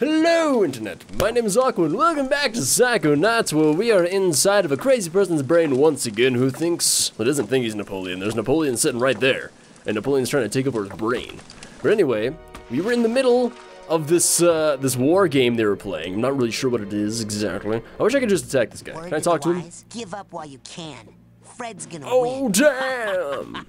Hello Internet, my name is Aqua and welcome back to Psychonauts, where we are inside of a crazy person's brain once again who thinks, well, doesn't think he's Napoleon. There's Napoleon sitting right there, and Napoleon's trying to take over his brain. But anyway, we were in the middle of this this war game they were playing. I'm not really sure what it is exactly. I wish I could just attack this guy. Can I talk to him? Give up while you can. Fred's gonna win. Oh damn!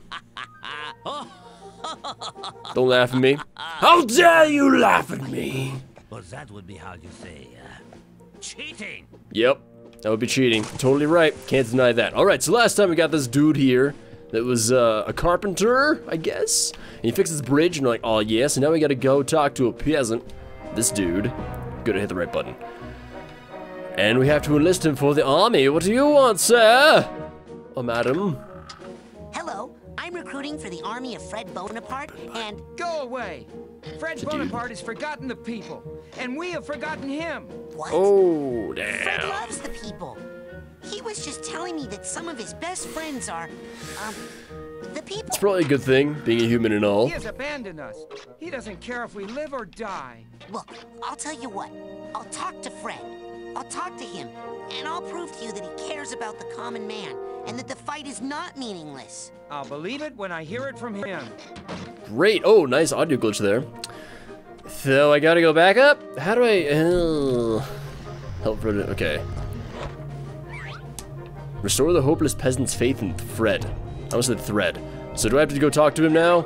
Don't laugh at me. How dare you laugh at me? Well, that would be how you say, cheating. Yep, that would be cheating. Totally right. Can't deny that. All right, so last time we got this dude here that was a carpenter, I guess. And he fixed his bridge, and we're like, oh yes. And now we got to go talk to a peasant. This dude. Gotta hit the right button. And we have to enlist him for the army. What do you want, sir? Oh, madam. Hello, I'm recruiting for the army of Fred Bonaparte, and... Go away! Fred Bonaparte has forgotten the people, and we have forgotten him. What? Oh, damn. Fred loves the people. He was just telling me that some of his best friends are, the people. It's probably a good thing, being a human and all. He has abandoned us. He doesn't care if we live or die. Look, I'll tell you what. I'll talk to Fred. I'll talk to him, and I'll prove to you that he cares about the common man, and that the fight is not meaningless. I'll believe it when I hear it from him. Great. Oh, nice audio glitch there. So I gotta go back up? How do I... help Fred. Okay. Restore the hopeless peasant's faith in Fred. I almost said thread. So do I have to go talk to him now?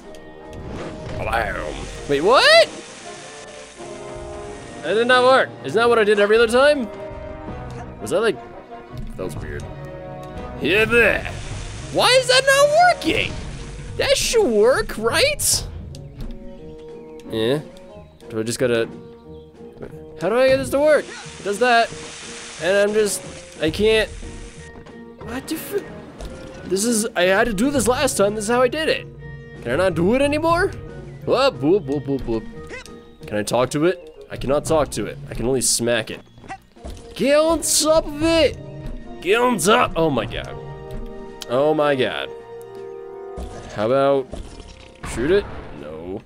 Wow. Wait, what? That did not work. Isn't that what I did every other time? Was that like... That was weird. Yeah, there. Why is that not working? That should work, right? Yeah. Do I just gotta... How do I get this to work? It does that. And I'm just... I can't... What different... This is... I had to do this last time. This is how I did it. Can I not do it anymore? Whoop, whoop, whoop, whoop, whoop. Can I talk to it? I cannot talk to it. I can only smack it. Get on top of it! Get on top! Oh my god. Oh my god. How about... Shoot it? No.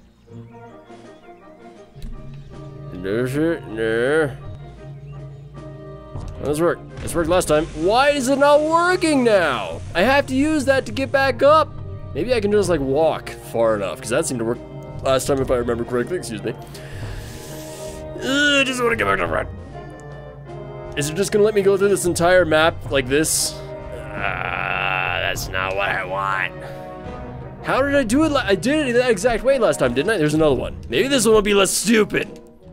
No, sir. No. Let's work. This worked last time. Why is it not working now? I have to use that to get back up. Maybe I can just like walk far enough, because that seemed to work last time if I remember correctly. Excuse me. I just want to get back to front. Is it just gonna let me go through this entire map like this? That's not what I want. How did I do it? I did it that exact way last time, didn't I? There's another one. Maybe this one will be less stupid.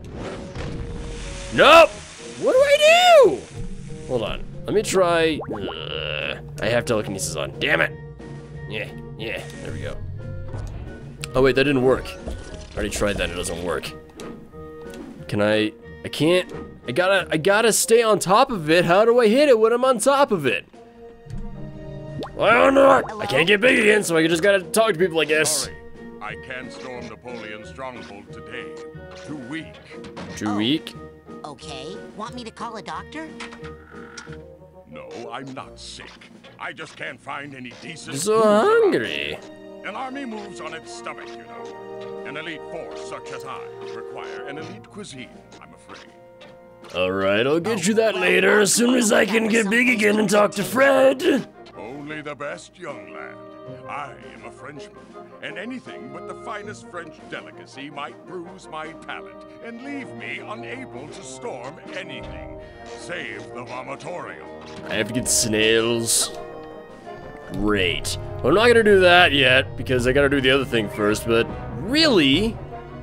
Nope. What do I do? Hold on. Let me try. I have telekinesis on. Damn it. Yeah. There we go. Oh wait, that didn't work. I already tried that. It doesn't work. Can I can't. I gotta stay on top of it. How do I hit it when I'm on top of it? I don't know. I can't get big again, so I just gotta talk to people, I guess. Sorry, I can't storm Napoleon's stronghold today. Too weak. Too weak? Okay, want me to call a doctor? No, I'm not sick. I just can't find any decent So food around. hungry. An army moves on its stomach, you know. An elite force such as I require an elite cuisine, I'm afraid. Alright, I'll get you that later as soon as I can get big again and talk to Fred. Only the best, young lad. I am a Frenchman, and anything but the finest French delicacy might bruise my palate and leave me unable to storm anything, save the vomitorium. I have to get snails. Great. Well, I'm not gonna do that yet, because I gotta do the other thing first, but really,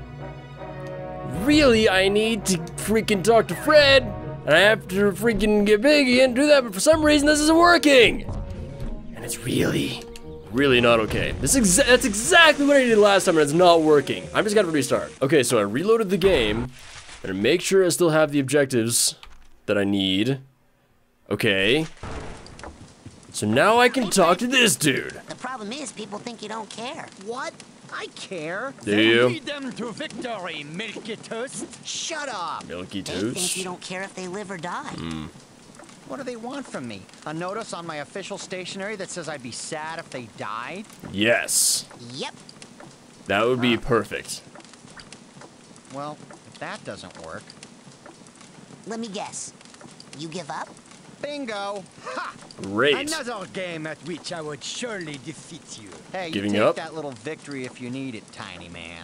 I need to freaking talk to Fred, and I have to freaking get big and do that, but for some reason this isn't working. And it's really not okay. That's exactly what I did last time, and it's not working. I'm just gonna restart. Okay, so I reloaded the game, and I make sure I still have the objectives that I need. Okay. So now I can talk to this dude. The problem is people think you don't care. What? I care. Do you? Lead them to victory, Milky Toast. Shut up. Milky They think Toast. you don't care if they live or die. What do they want from me? A notice on my official stationery that says I'd be sad if they died? Yes. Yep. That would be perfect. Well, that doesn't work. Let me guess. You give up? Bingo! Ha! Great. Another game at which I would surely defeat you. Hey, Giving you take up? that little victory if you need it, tiny man.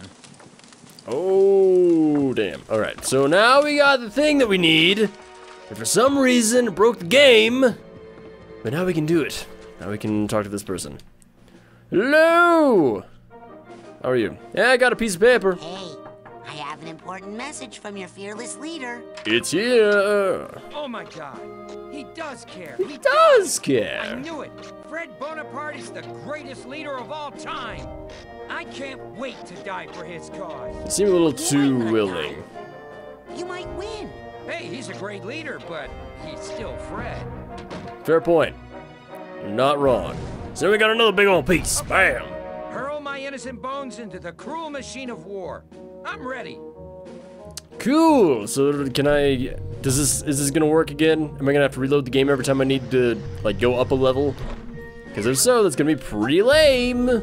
Oh, damn. All right, so now we got the thing that we need. And for some reason, it broke the game. But now we can do it. Now we can talk to this person. Hello! How are you? Yeah, I got a piece of paper. Hey, I have an important message from your fearless leader. It's here. Oh my god. He does care. He does I care. knew it. Fred Bonaparte is the greatest leader of all time. I can't wait to die for his cause. You seem a little You too might not willing. die. You might win. Hey, he's a great leader, but he's still Fred. Fair point. You're not wrong. So we got another big old piece. Bam. Hurl my innocent bones into the cruel machine of war. I'm ready. Cool. So can I? Is this gonna work again? Am I gonna have to reload the game every time I need to like go up a level? Because if so, that's gonna be pretty lame.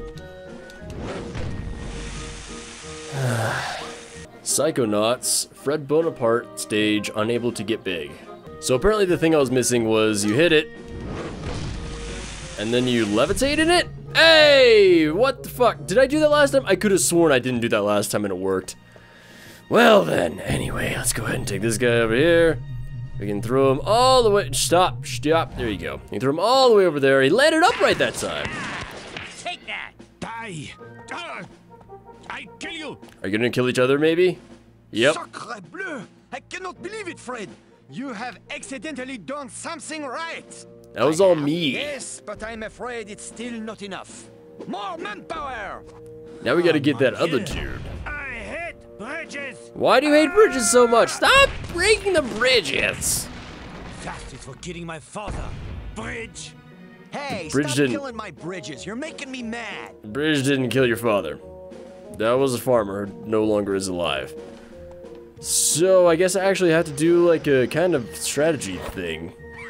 Psychonauts, Fred Bonaparte stage, unable to get big. So apparently the thing I was missing was you hit it, and then you levitate in it? Hey, what the fuck? Did I do that last time? I could have sworn I didn't do that last time and it worked. Well then, anyway, let's go ahead and take this guy over here. We can throw him all the way, stop, there you go. You can throw him all the way over there. He landed upright that time. Take that! Die! I kill you! Are you gonna kill each other maybe? Yep. Sacre bleu! I cannot believe it, Fred! You have accidentally done something right! That was all me. Yes, but I'm afraid it's still not enough. More manpower! Now we gotta get that other dude. I hate bridges! Why do you hate bridges so much? Stop breaking the bridges! Justice for killing my father. Bridge! Hey, Bridge stop didn't- killing my bridges. You're making me mad. Bridge didn't kill your father. That was a farmer who no longer is alive. So I guess I actually have to do like a kind of strategy thing.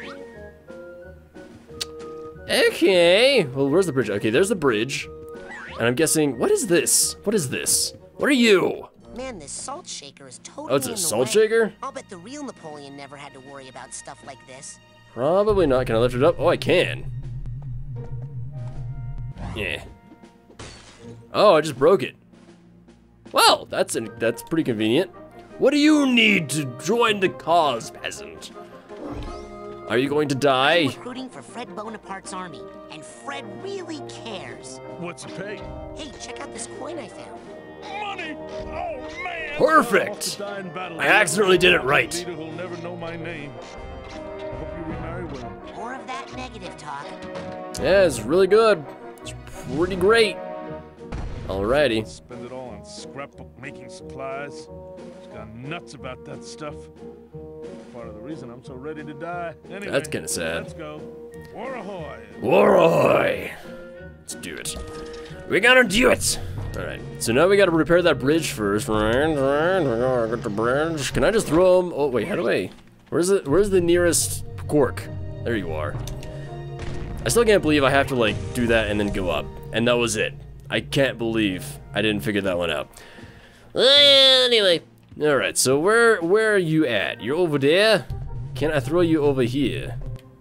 Okay, well where's the bridge? Okay, there's the bridge. And I'm guessing, what is this? What is this? What are you? Man, this salt shaker is totally Oh, it's a in the salt way. shaker? I'll bet the real Napoleon never had to worry about stuff like this. Probably not. Can I lift it up? Oh, I can. Yeah. Oh, I just broke it. Well, that's pretty convenient. What do you need to join the cause, peasant? Are you going to I'm die? recruiting for Fred Bonaparte's army, and Fred really cares. What's the pay? Hey, check out this coin I found. Money! Oh, man! Perfect! I accidentally did it right. Leader who'll never know my name. I hope you remarry well. More of that negative talk. Yeah, it's really good. It's pretty great. Alrighty. Spend it all on scrapbook making supplies. Just got nuts about that stuff. Part of the reason I'm so ready to die. Anyway, That's kinda sad. Let's go. War ahoy! War ahoy! Let's do it. We gotta do it! Alright, so now we gotta repair that bridge first. Get the bridge. Can I just throw him? Oh, wait, how do I? Where's the nearest cork? There you are. I still can't believe I have to, like, do that and then go up. And that was it. I can't believe I didn't figure that one out. Anyway. Alright, so where are you at? You're over there? Can I throw you over here?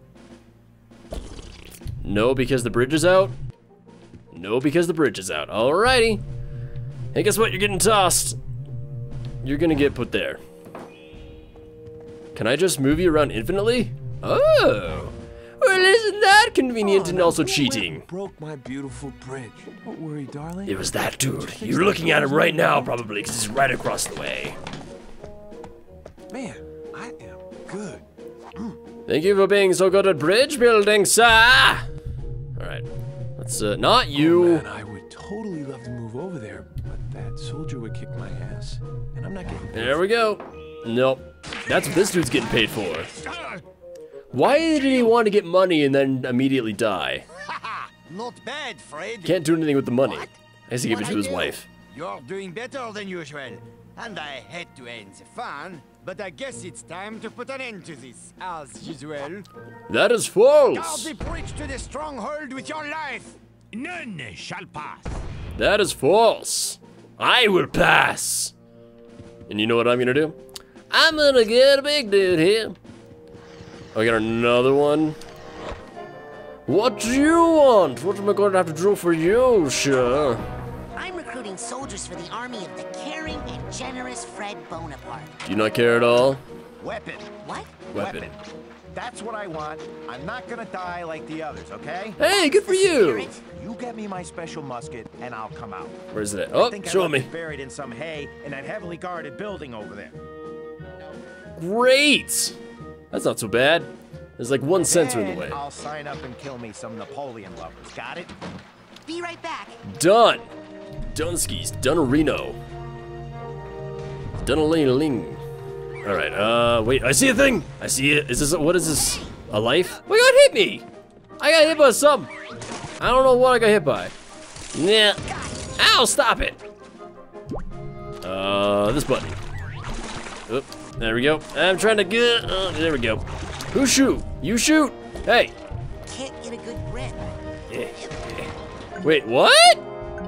No, because the bridge is out? No, because the bridge is out. Alrighty. Hey, guess what? You're getting tossed. You're gonna get put there. Can I just move you around infinitely? Oh. Well, isn't that convenient and also cheating? Broke my beautiful bridge. Don't worry, darling. It was that dude. You're looking at him right now, probably, because he's right across the way. Man, I am good. Thank you for being so good at bridge building, sir. Alright. Let's, not you. Oh, man, I would totally love to move over there, but that soldier would kick my ass. And I'm not getting paid. There we go. Nope. That's what this dude's getting paid for. Why did he want to get money and then immediately die? Not bad, Fred. Can't do anything with the money. What? I guess he give it to What his I do? wife. You're doing better than usual. And I hate to end the fun, but I guess it's time to put an end to this, as usual. That is Guard false. the bridge to the stronghold with your life. None shall pass. That is false. I will pass. And you know what I'm gonna do? I'm gonna get a big dude here. Oh, I got another one. What do you want? What am I going to have to do for you, sir? I'm recruiting soldiers for the army of the caring and generous Fred Bonaparte. Do you not care at all? Weapon. What? Weapon. That's what I want. I'm not gonna die like the others, okay? Hey, good for you. Spirit? You get me my special musket, and I'll come out. Where's it at? I Oh, think I show left me. it buried in some hay in that heavily guarded building over there. Great. That's not so bad. There's like one sensor in the way. I'll sign up and kill me some Napoleon lovers. Got it? Be right back. Done. Dunskies. Dunarino. Dunaling. All right. Wait. I see a thing. I see it. Is this? What is this? A life? What got hit me? I got hit by something. I don't know what I got hit by. Yeah. Ow! Stop it. This button. Oop. There we go. I'm trying to get. There we go. Who shoot? You shoot. Hey. Can't get a good grip. Yeah. Wait, what?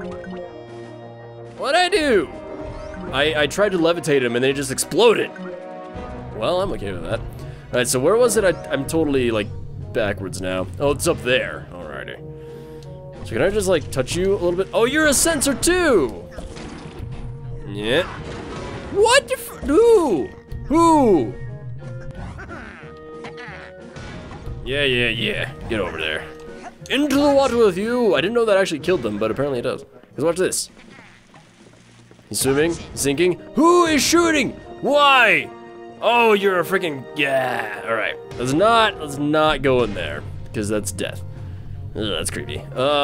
What'd I do? I tried to levitate him and then he just exploded. Well, I'm okay with that. All right, so where was it? I'm totally like backwards now. Oh, it's up there. Alrighty. So can I just like touch you a little bit? Oh, you're a sensor too. Yeah. What? Who? Who? Yeah. Get over there. Into the water with you. I didn't know that actually killed them, but apparently it does. Because watch this. He's swimming, he's sinking. Who is shooting? Why? Oh, you're a freaking, yeah. All right, let's not go in there because that's death. Ugh, that's creepy.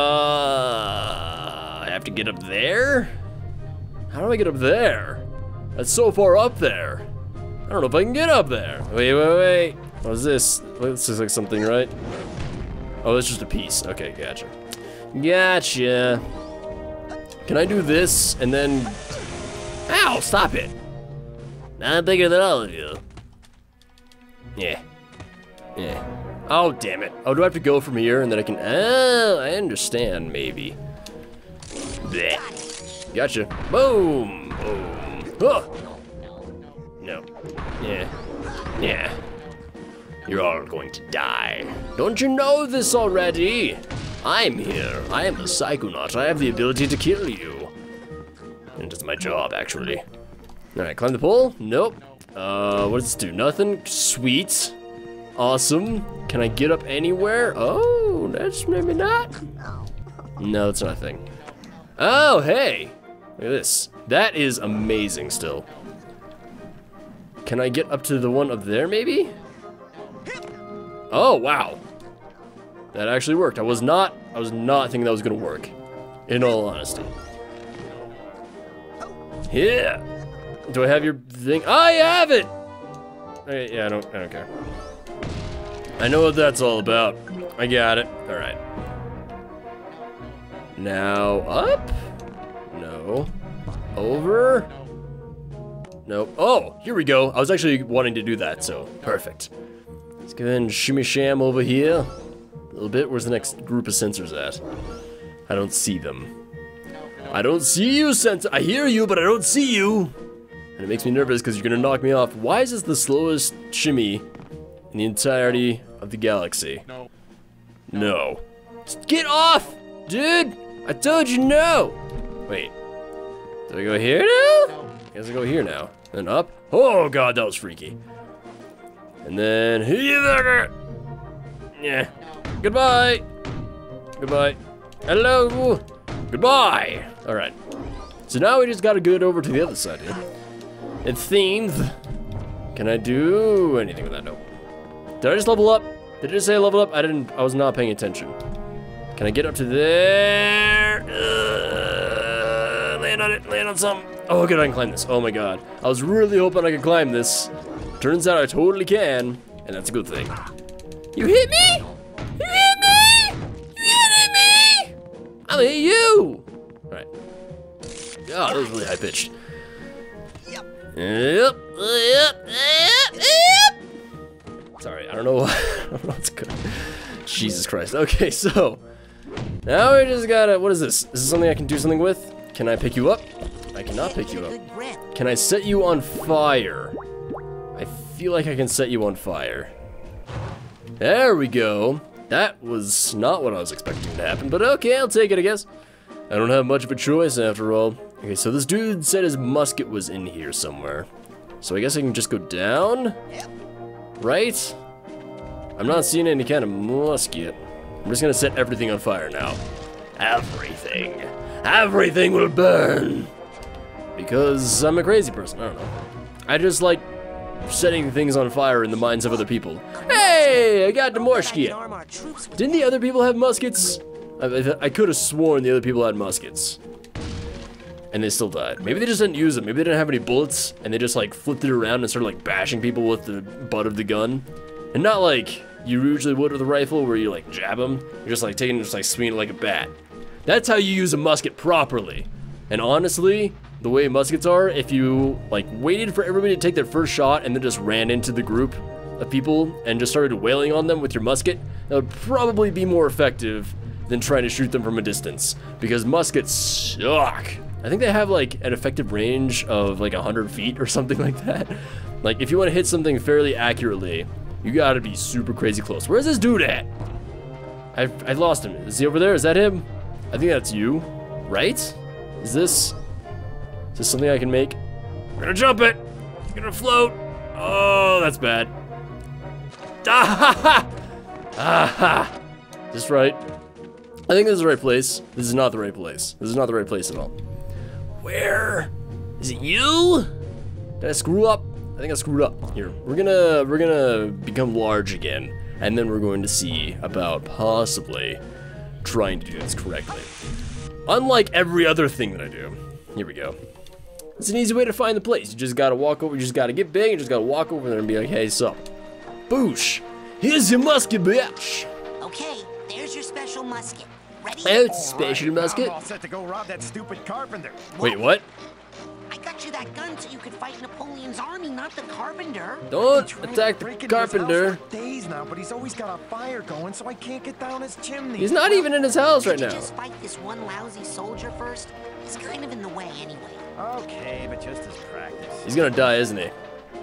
I have to get up there? How do I get up there? That's so far up there. I don't know if I can get up there. Wait. What is this? This looks like something, right? Oh, it's just a piece. Okay, gotcha. Gotcha. Can I do this and then... Ow, stop it. I'm bigger than all of you. Yeah. Oh, damn it. Oh, do I have to go from here and then I can... Oh, I understand, maybe. Blech. Gotcha. Boom. Oh. No. Yeah. You're all going to die. Don't you know this already? I'm here. I am a Psychonaut. I have the ability to kill you. And it's my job, actually. Alright, climb the pole? Nope. What does this do? Nothing? Sweet. Awesome. Can I get up anywhere? Oh, that's maybe not. No, that's not a thing. Oh, hey. Look at this. That is amazing still. Can I get up to the one up there, maybe? Oh, wow. That actually worked. I was not thinking that was gonna work. In all honesty. Yeah. Do I have your thing? I have it! Okay, yeah, I don't care. I know what that's all about. I got it. Alright. Now, up? No. Over? Nope. Oh, here we go. I was actually wanting to do that, so perfect. Let's go ahead and shimmy sham over here. A little bit. Where's the next group of sensors at? I don't see them. I don't see you, sensor. I hear you, but I don't see you. And it makes me nervous because you're gonna knock me off. Why is this the slowest shimmy in the entirety of the galaxy? No. Just get off, dude. I told you no. Wait. Do I go here now? I guess I go here now. And up. Oh god, that was freaky. And then here. Yeah. Goodbye. Hello. Goodbye. All right. So now we just gotta get over to the other side here. It seems. Can I do anything with that? Nope. Did I just level up? Did it just say level up? I was not paying attention. Can I get up to there? Land on it. Land on something. Oh, good. I can climb this. Oh my god. I was really hoping I could climb this. Turns out I totally can, and that's a good thing. You hit me? You hit me? You hit me? I'm gonna hit you. All right. Oh, that was really high pitched. Yep. Sorry, I don't know what's good. Jesus Christ. Okay, so now we just gotta. What is this? Is this something I can do something with? Can I pick you up? I cannot pick you up. Can I set you on fire? I feel like I can set you on fire. There we go. That was not what I was expecting to happen, but okay, I'll take it, I guess. I don't have much of a choice after all. Okay, so this dude said his musket was in here somewhere. So I guess I can just go down? Right? I'm not seeing any kind of musket. I'm just gonna set everything on fire now. Everything. Everything will burn. Because I'm a crazy person, I don't know. I just like setting things on fire in the minds of other people. Hey, I got the musket. Didn't the other people have muskets? I could have sworn the other people had muskets. And they still died. Maybe they just didn't use them. Maybe they didn't have any bullets, and they just like flipped it around and started like bashing people with the butt of the gun. And not like you usually would with a rifle where you like jab them. You're just like taking, just like swinging it like a bat. That's how you use a musket properly. And honestly, the way muskets are, if you like waited for everybody to take their first shot and then just ran into the group of people and just started wailing on them with your musket, that would probably be more effective than trying to shoot them from a distance. Because muskets suck. I think they have like an effective range of like 100 feet or something like that. Like if you want to hit something fairly accurately, you gotta be super crazy close. Where's this dude at? I lost him. Is he over there? Is that him? I think that's you, right? Is this something I can make? I'm gonna jump it. I'm gonna float. Oh, that's bad. Ah ha! Ah ha! Just right. I think this is the right place. This is not the right place. This is not the right place at all. Where? Is it you? Did I screw up? I think I screwed up. Here, we're gonna become large again, and then we're going to see about possibly trying to do this correctly. Unlike every other thing that I do. Here we go. It's an easy way to find the place. You just gotta walk over, you just gotta get big, you just gotta walk over there and be like, hey, sup? Boosh! Here's your musket, bitch! Okay, there's your special musket. Ready? Oh, it's a special musket. I'm all set to go rob that stupid carpenter. Wait, what? I got you that gun so you could fight Napoleon's army, not the carpenter. Don't attack the carpenter. Days now, but he's always got a fire going, so I can't get down his chimney. He's not even in his house right Could now. you just fight this one lousy soldier first? He's kind of in the way anyway. Okay, but just as practice. He's gonna die, isn't he?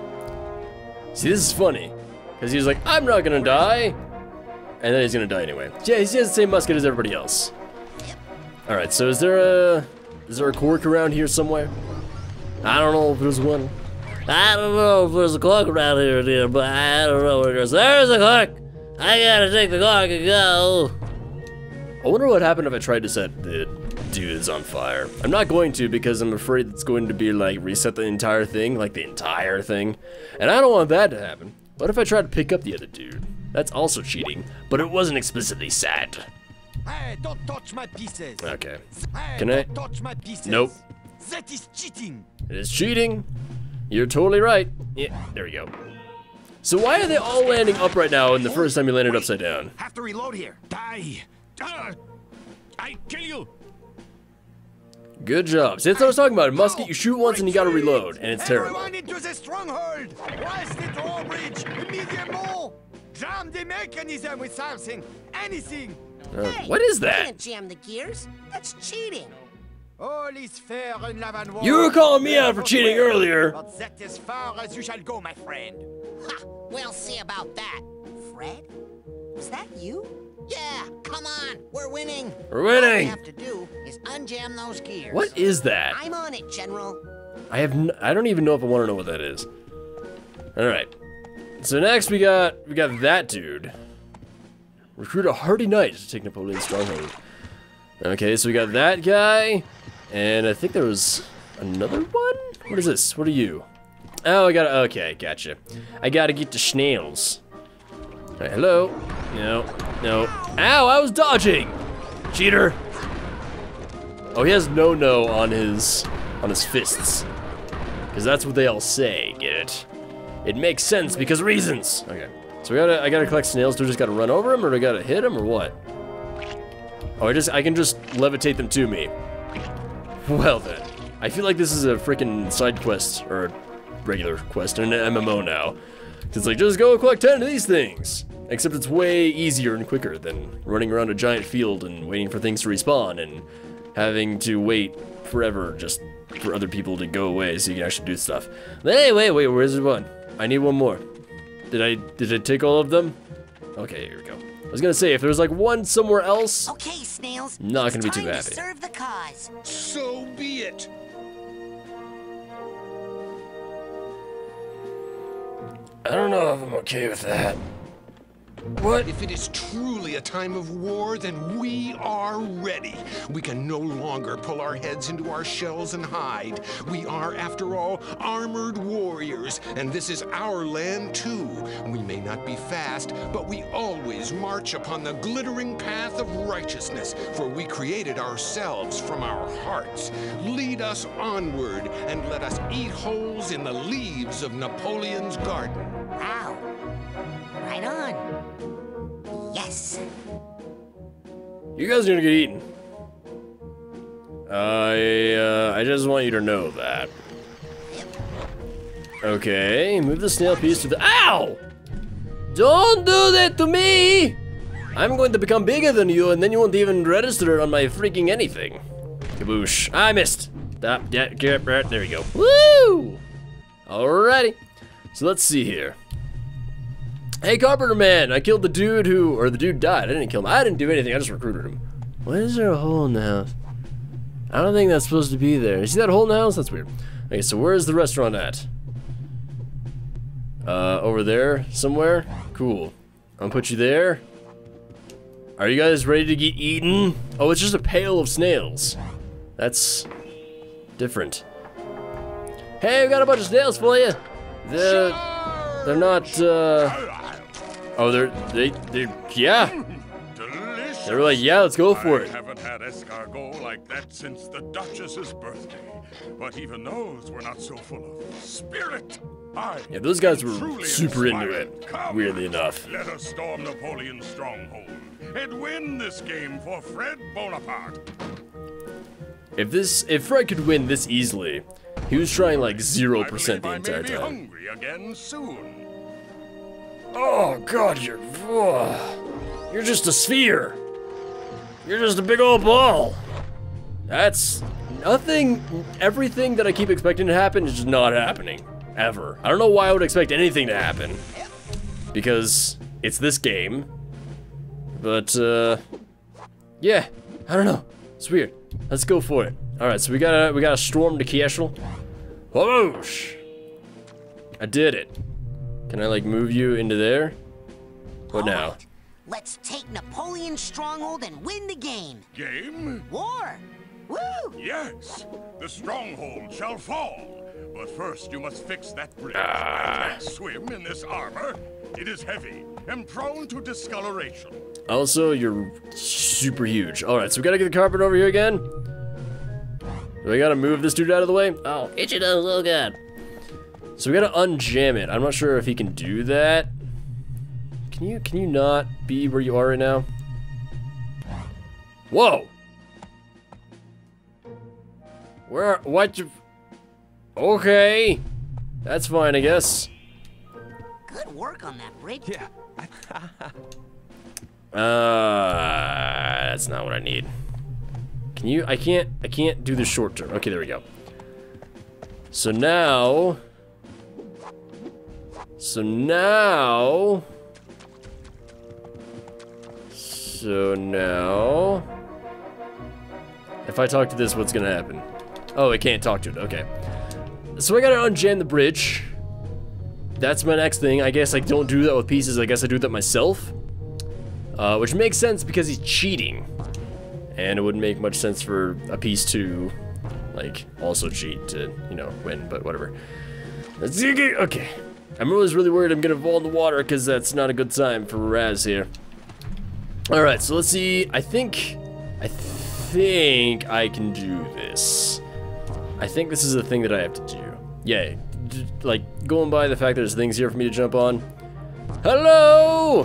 See, this is funny. Because he's like, I'm not gonna die. And then he's gonna die anyway. Yeah, he has the same musket as everybody else. Alright, so is there a cork around here somewhere? I don't know if there's one. I don't know if there's a cork around here, dear, but I don't know where it is. There's a cork! I gotta take the cork and go. I wonder what happened if I tried to set the dudes on fire. I'm not going to because I'm afraid it's going to be like reset the entire thing, like the entire thing. And I don't want that to happen. What if I try to pick up the other dude? That's also cheating, but it wasn't explicitly said. Hey, don't touch my pieces. Okay. Hey, Can I? don't touch my pieces. Nope. That is cheating. It is cheating. You're totally right. Yeah, there we go. So why are they all landing up right now and the first time you landed upside down? Have to reload here. Die! I kill you! Good job. See, that's what I was talking about. A musket, you shoot once and you gotta reload, and it's terrible. Everyone into the stronghold. West the drawbridge. Immediately. Jam the mechanism with something. Anything. What is You that? can't jam the gears. That's cheating. All is fair in love and war. You were calling me out for cheating earlier. But that is far as you shall go, my friend. Ha! We'll see about that. Fred? Was that you? Yeah, come on. We're winning. We're All we winning. have to do is unjam those gears. What is that? I'm on it, General. I don't even know if I want to know what that is. All right. So next we got that dude. Recruit a hardy knight to take Napoleon's stronghold. Okay, so we got that guy, and I think there was another one. What is this? What are you? Oh, okay, gotcha. I gotta get the snails. All right, hello. No. Ow! I was dodging. Cheater. Oh, he has no on his fists, because that's what they all say. Get it? It makes sense because reasons. Okay. So I gotta collect snails. Do I just gotta run over them, or do I gotta hit them, or what? Oh, I can just levitate them to me. Well then, I feel like this is a freaking side quest or a regular quest in an MMO now. It's like just go collect 10 of these things. Except it's way easier and quicker than running around a giant field and waiting for things to respawn and having to wait forever just for other people to go away so you can actually do stuff. Hey, wait, where's the one? I need one more. Did I take all of them? Okay, here we go. I was gonna say, if there's like one somewhere else, Okay, Snails. not gonna be it's too time happy. to serve the cause. So be it. I don't know if I'm okay with that. What? If it is truly a time of war, then we are ready. We can no longer pull our heads into our shells and hide. We are, after all, armored warriors, and this is our land too. We may not be fast, but we always march upon the glittering path of righteousness, for we created ourselves from our hearts. Lead us onward, and let us eat holes in the leaves of Napoleon's garden. Wow. Right on. Yes. You guys are gonna get eaten. I just want you to know that. Okay, move the snail piece to the— Ow! Don't do that to me! I'm going to become bigger than you, and then you won't even register on my freaking anything. Kaboosh. I missed. Stop. Yeah, get right. There we go. Woo! Alrighty. So let's see here. Hey, Carpenter Man, I killed the dude or the dude died. I didn't kill him. I didn't do anything. I just recruited him. Why is there a hole in the house? I don't think that's supposed to be there. You see that hole in the house? That's weird. Okay, so where's the restaurant at? Over there somewhere? Cool. I'm gonna put you there. Are you guys ready to get eaten? Oh, it's just a pail of snails. That's different. Hey, we got a bunch of snails for you. They're not, oh, yeah. Delicious. They were like, yeah, let's go for I it. haven't had escargot like that since the Duchess's birthday. But even those were not so full of spirit. Yeah, those guys were truly super into inspired. it, Come, weirdly enough. Let us storm Napoleon's stronghold and win this game for Fred Bonaparte. If Fred could win this easily, he was trying like 0% the I may entire be time. hungry again soon. Oh God, you're just a sphere. You're just a big old ball. That's nothing. Everything that I keep expecting to happen is just not happening ever. I don't know why I would expect anything to happen, because it's this game. But yeah, I don't know. It's weird. Let's go for it. All right, so we gotta storm the castle. Whoosh! I did it. Can I like move you into there? What now? Alright, let's take Napoleon's stronghold and win the game. Game? War! Woo! Yes, the stronghold shall fall. But first, you must fix that bridge. I can't swim in this armor. It is heavy and prone to discoloration. Also, you're super huge. All right, so we gotta get the carpet over here again. Do I gotta move this dude out of the way? Oh, itch it up, oh God. So we gotta unjam it. I'm not sure if he can do that. Can you not be where you are right now? Whoa! What you? Okay, that's fine, I guess. Good work on that bridge. Yeah. That's not what I need. Can you? I can't do the short term. Okay, there we go. So now, if I talk to this, what's gonna happen? Oh, I can't talk to it. Okay. So I gotta unjam the bridge. That's my next thing. I guess I don't do that with pieces. I guess I do that myself. Which makes sense because he's cheating. And it wouldn't make much sense for a piece to, like, also cheat to, you know, win, but whatever. Okay. I'm always really worried I'm gonna fall in the water because that's not a good time for Raz here. Alright, so let's see. I think I can do this. I think this is the thing that I have to do. Yeah, like, going by the fact that there's things here for me to jump on. Hello!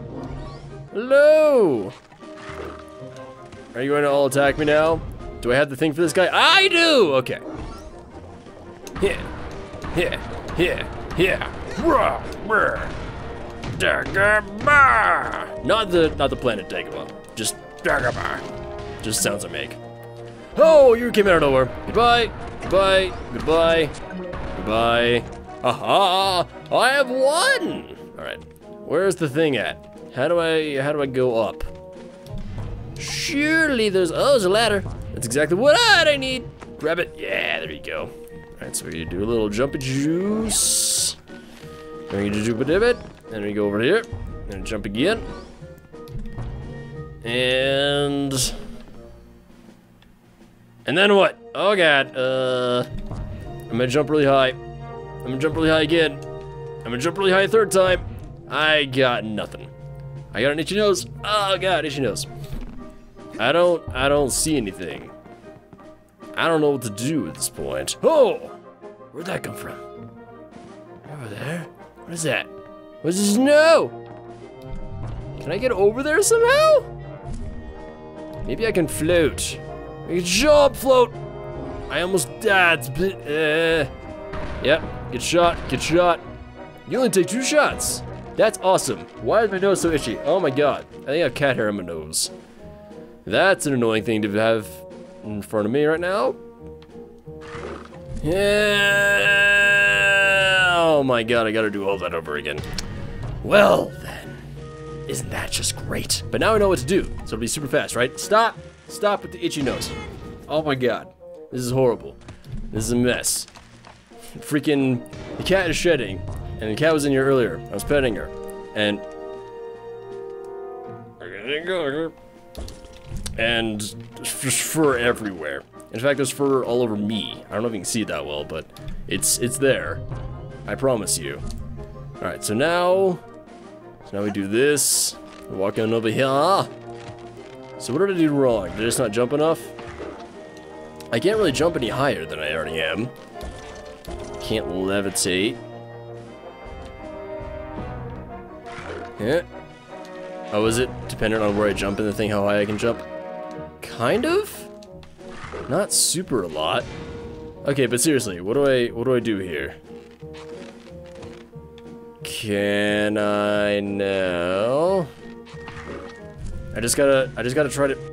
Hello! Are you going to all attack me now? Do I have the thing for this guy? I do! Okay. Here. Here. Here. Here. Dagobah! Not the planet Dagobah. Just Dagobah. Just sounds I make. Oh, you came out of nowhere. Goodbye, goodbye, goodbye, goodbye. Aha! I have won! Alright, where's the thing at? How do I go up? Surely there's a ladder. That's exactly what I need. Grab it. Yeah, there you go. Alright, so we do a little jumpy juice. Then we do a dip. Then we go over here. And jump again. And then what? Oh god. I'm gonna jump really high. I'm gonna jump really high again. I'm gonna jump really high a third time. I got nothing. I got an itchy nose. Oh god, itchy nose. I don't see anything. I don't know what to do at this point. Oh! Where'd that come from? Over there? What is that? What's this? No! Can I get over there somehow? Maybe I can float. I can jump, float. I almost died. Yep, get shot, get shot. You only take 2 shots. That's awesome. Why is my nose so itchy? Oh my god. I think I have cat hair on my nose. That's an annoying thing to have in front of me right now. Yeah. Oh my god, I gotta do all that over again. Well then, isn't that just great? But now I know what to do, so it'll be super fast, right? Stop! Stop with the itchy nose. Oh my god, this is horrible. This is a mess. Freaking, the cat is shedding, and the cat was in here earlier. I was petting her, and just fur everywhere. In fact, there's fur all over me. I don't know if you can see it that well, but it's there. I promise you. All right, so now we do this. We're walking over here. So what did I do wrong? Did I just not jump enough? I can't really jump any higher than I already am. Can't levitate. Yeah. Oh, is it dependent on where I jump in the thing, how high I can jump? Kind of? Not super a lot. Okay, but seriously, what do I do here? Can I now? I just gotta try to.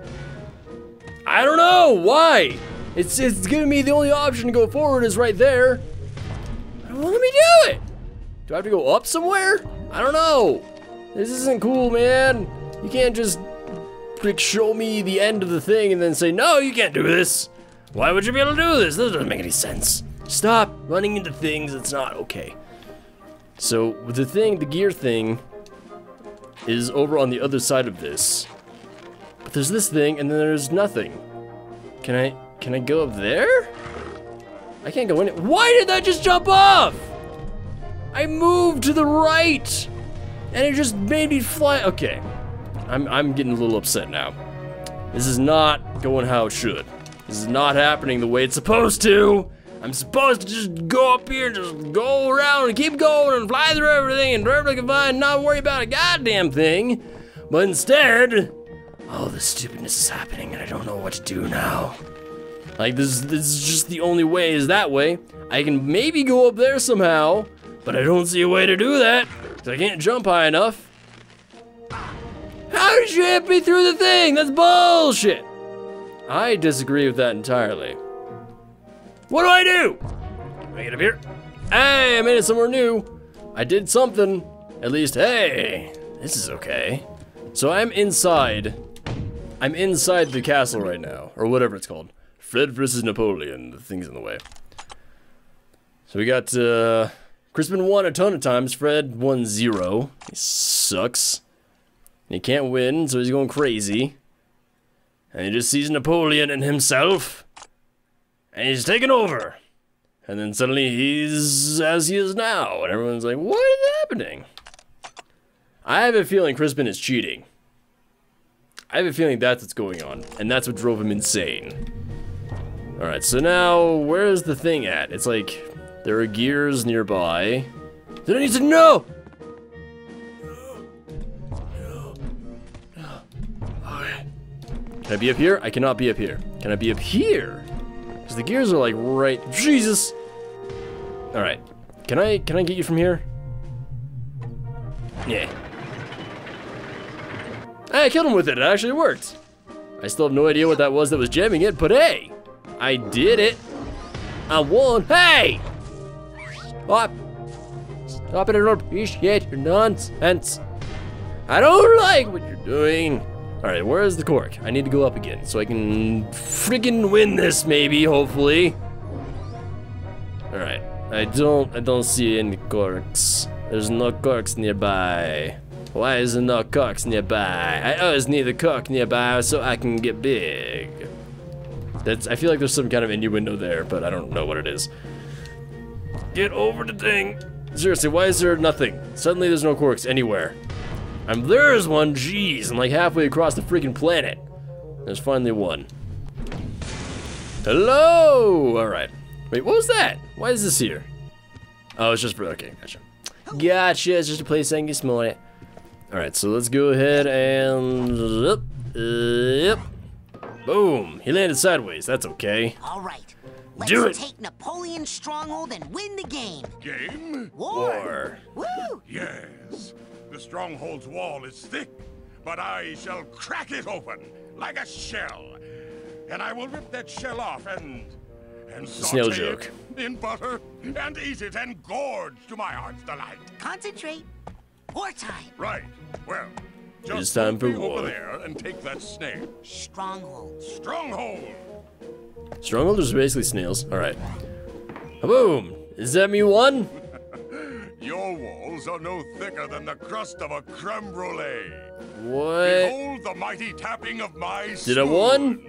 I don't know why. It's giving me the only option to go forward is right there. Well, let me do it. Do I have to go up somewhere? I don't know. This isn't cool, man. You can't just like show me the end of the thing and then say, no, you can't do this. Why would you be able to do this? This doesn't make any sense. Stop running into things. It's not okay. So the thing, the gear thing, is over on the other side of this. But there's this thing and then there's nothing. Can I go up there? I can't go in it. Why did that just jump off? I moved to the right and it just made me fly. Okay, I'm getting a little upset now. This is not going how it should. This is not happening the way it's supposed to. I'm supposed to just go up here, just go around and keep going and fly through everything and wherever I can find, not worry about a goddamn thing. But instead, oh, this stupidness is happening and I don't know what to do now. Like this is just the only way is that way. I can maybe go up there somehow, but I don't see a way to do that because I can't jump high enough. How did you hit me through the thing? That's bullshit. I disagree with that entirely. What do I do? Can I get up here? Hey, I made it somewhere new. I did something. At least, hey, this is okay. So I'm inside the castle right now, or whatever it's called. Fred versus Napoleon, the thing's in the way. So we got, Crispin won a ton of times, Fred won 0. He sucks. He can't win, so he's going crazy. And he just sees Napoleon and himself. And he's taking over. And then suddenly he's as he is now. And everyone's like, what is happening? I have a feeling Crispin is cheating. I have a feeling that's what's going on. And that's what drove him insane. Alright, so now, where's the thing at? It's like, there are gears nearby. Did I need to know? Okay. Can I be up here? I cannot be up here. Can I be up here? Because the gears are like right, Jesus. Alright, can I get you from here? Yeah. Hey, I killed him with it, it actually worked. I still have no idea what that was jamming it, but hey, I did it. I won. Hey! Stop. Stop it, I don't appreciate your nonsense. I don't like what you're doing. All right, where is the cork? I need to go up again so I can freaking win this, maybe, hopefully. All right, I don't see any corks. There's no corks nearby. Why is there no corks nearby? I always need a cork nearby so I can get big. I feel like there's some kind of innuendo there, but I don't know what it is. Get over the thing. Seriously, why is there nothing? Suddenly there's no corks anywhere. There's one, jeez, I'm like halfway across the freaking planet. There's finally one. Hello! All right. Wait, what was that? Why is this here? Oh, it's just for, okay, gotcha. Gotcha, it's just a place I can get small at. All right, so let's go ahead and, yep. Boom, he landed sideways, that's okay. All right, Do let's it. take Napoleon's stronghold and win the game. Game? War. Woo! Yes. The stronghold's wall is thick, but I shall crack it open like a shell. And I will rip that shell off and Snail saute joke. it in butter and eat it and gorge to my heart's delight. Concentrate. Wartime. Right. Well, just is time for move me war. over there and take that snail. Stronghold. Stronghold. Strongholders are basically snails. All right. Boom. Is that me one? Your walls are no thicker than the crust of a creme brulee. What? Behold the mighty tapping of my Did I won?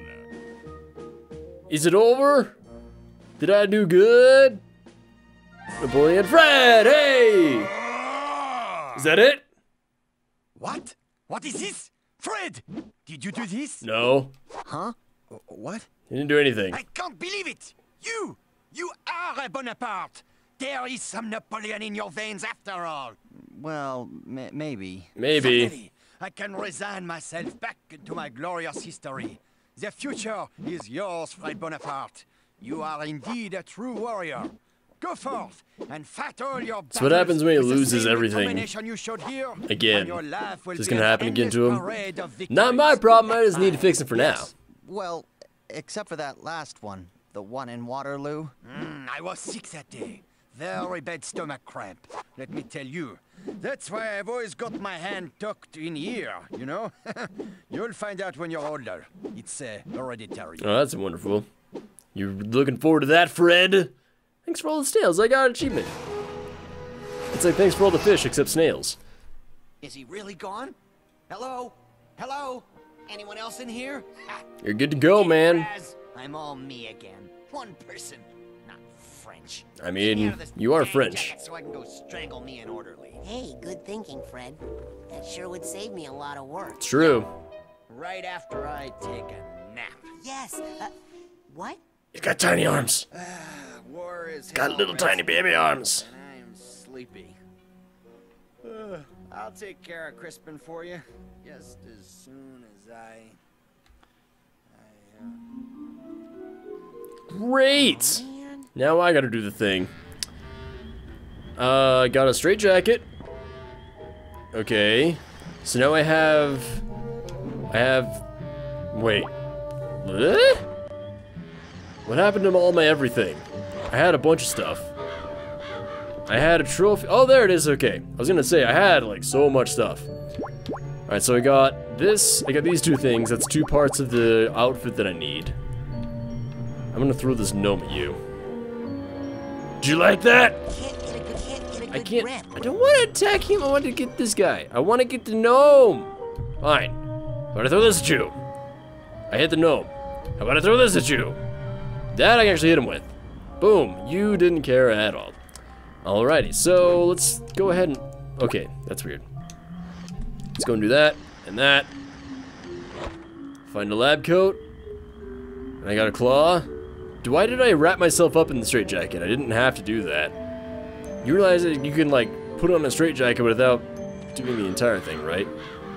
Is it over? Did I do good? Napoleon Fred, hey! Is that it? What? What is this? Fred! Did you do this? No, Huh? What? he didn't do anything. I can't believe it! You are a Bonaparte! There is some Napoleon in your veins after all! Well, maybe. Maybe. Finally, I can resign myself back into my glorious history. The future is yours, Fred Bonaparte. You are indeed a true warrior. Go forth and fight all your battles. So what happens when he with the loses same everything? determination you showed here, Again. and your life will Is this be gonna an happen again to endless him? parade of Not my victories. problem, I just need to fix it for now. Well, except for that last one. The one in Waterloo. I was sick that day. Very bad stomach cramp, let me tell you. That's why I've always got my hand tucked in here, you know? You'll find out when you're older. It's hereditary. Oh, that's wonderful. You looking forward to that, Fred? Thanks for all the snails, I got an achievement. It's like thanks for all the fish except snails. Is he really gone? Hello? Hello? Anyone else in here? You're good to go, man. I'm all me again. One person, not French. I mean, you are French. So I can go strangle me an orderly. Hey, good thinking, Fred. That sure would save me a lot of work. It's true. Right after I take a nap. Yes, what? He's got tiny arms. War is Got hell, little man, tiny baby arms. and I'm sleepy. I'll take care of Crispin for you, just as soon as Great. Now I gotta do the thing. I got a straitjacket. Okay. So now I have, wait. What? What happened to all my everything? I had a bunch of stuff. I had a trophy. Oh, there it is. Okay. I was gonna say I had like so much stuff. All right, so I got this. I got these two things. That's 2 parts of the outfit that I need. I'm gonna throw this gnome at you. Did you like that? I can't. I don't want to attack him. I want to get this guy. I want to get the gnome. Fine. How about I throw this at you? I hit the gnome. How about I throw this at you? That I can actually hit him with. Boom. You didn't care at all. Alrighty. So let's go ahead and. Okay, that's weird. Let's go and do that and that. Find a lab coat. And I got a claw. Why did I wrap myself up in the straitjacket? I didn't have to do that. You realize that you can, like, put on a straitjacket without doing the entire thing, right?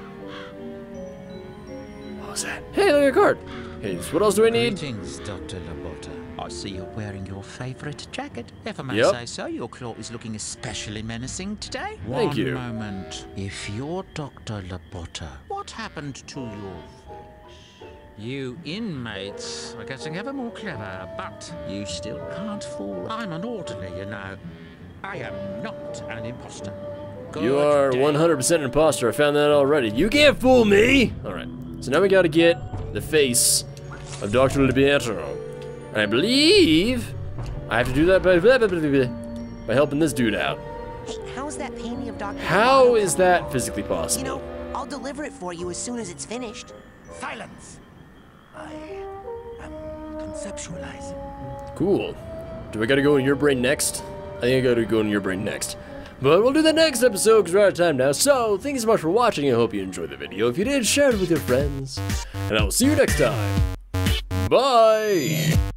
What was that? Hey, look at a card. Hey, so what else do I need? Greetings, Dr. Labotta. I see you're wearing your favorite jacket. If I may Yep. say so, your claw is looking especially menacing today. Thank you. One moment. If you're Dr. Labotta, what happened to your face? You inmates are getting ever more clever, but you still can't fool. I'm an orderly, you know. I am not an imposter. You are 100% an imposter. I found that already. You can't fool me! Alright, so now we gotta get the face of Dr. Libierto. And I believe I have to do that by helping this dude out. Hey, how's that painting of Dr. How is that physically possible? You know, I'll deliver it for you as soon as it's finished. Silence! I am conceptualizing. Cool. Do I gotta go in your brain next? I think I gotta go in your brain next. But we'll do that next episode because we're out of time now. So, thank you so much for watching. I hope you enjoyed the video. If you did, share it with your friends. And I will see you next time. Bye!